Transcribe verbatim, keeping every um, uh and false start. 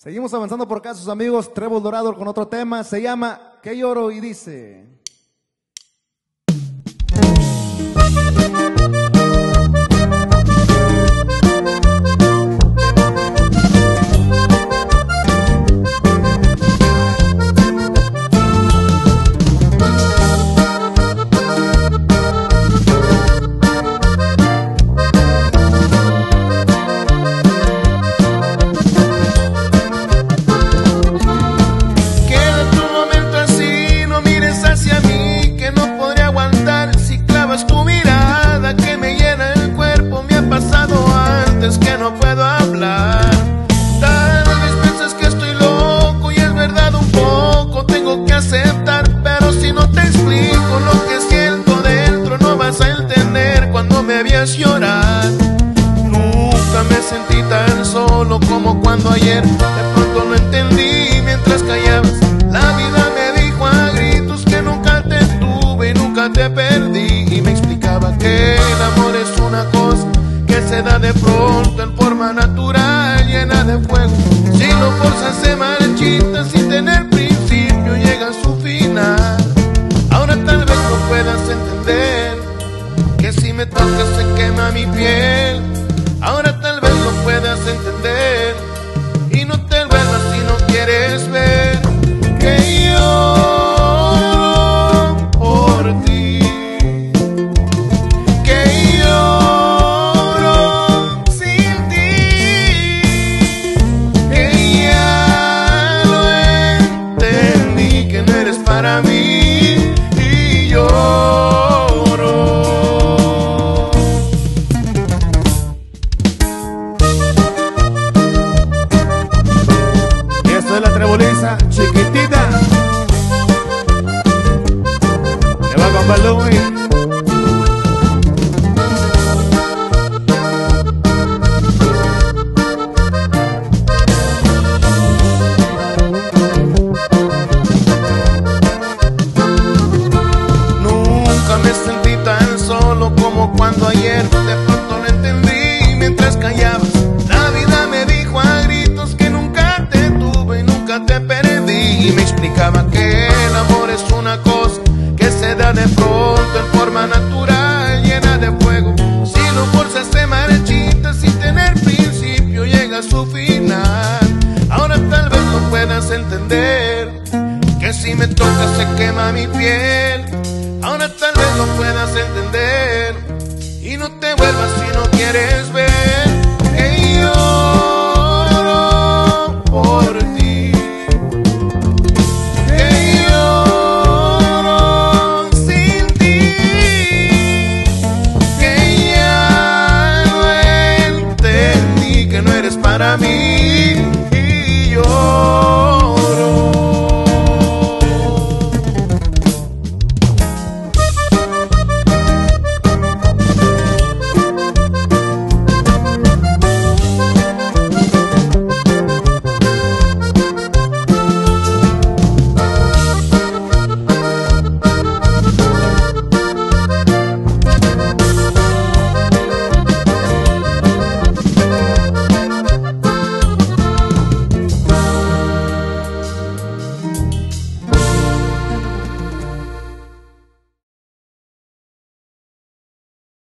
Seguimos avanzando por acá, sus amigos Trébol Dorado con otro tema, se llama ¿Qué lloro? Y dice... Que no puedo hablar. Tal vez piensas que estoy loco y es verdad un poco, tengo que aceptar, pero si no te explico lo que siento dentro no vas a entender cuando me veas llorar. Nunca me sentí tan solo como cuando ayer de pronto no entendí mientras callabas. La vida me dijo a gritos que nunca te tuve y nunca te perdí, y me explicaba que el amor es una cosa que se da de pronto en forma natural, llena de fuego. Si lo forzas se marchita sin tener principio, llega a su final. Ahora tal vez no puedas entender que si me tocas se quema mi piel. Ahora tal vez no puedas entender y no te vuelvas si no quieres ver que lloro por ti. Para mí y lloro. Y esto es la treboliza chiquitita. Le va con Balloon. Me sentí tan solo como cuando ayer de pronto no entendí mientras callabas. La vida me dijo a gritos que nunca te tuve y nunca te perdí, y me explicaba que el amor es una cosa que se da de pronto en forma natural, llena de fuego. Si lo forzas se marchita sin tener principio, llega a su final. Ahora tal vez no puedas entender que si me tocas se quema mi piel. Ahora tal vez no puedas entender y no te vuelvas si no quieres ver que lloro por ti, que lloro sin ti, que ya no entendí que no eres para mí.